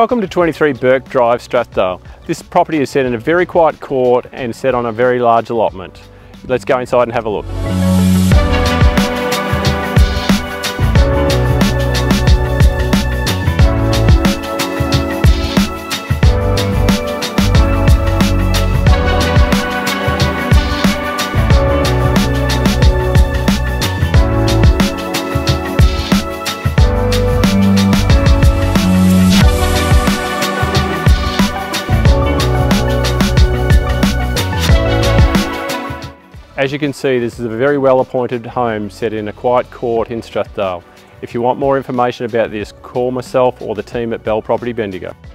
Welcome to 23 Bourke Drive, Strathdale. This property is set in a very quiet court and set on a very large allotment. Let's go inside and have a look. As you can see, this is a very well appointed home set in a quiet court in Strathdale. If you want more information about this, call myself or the team at Bell Property Bendigo.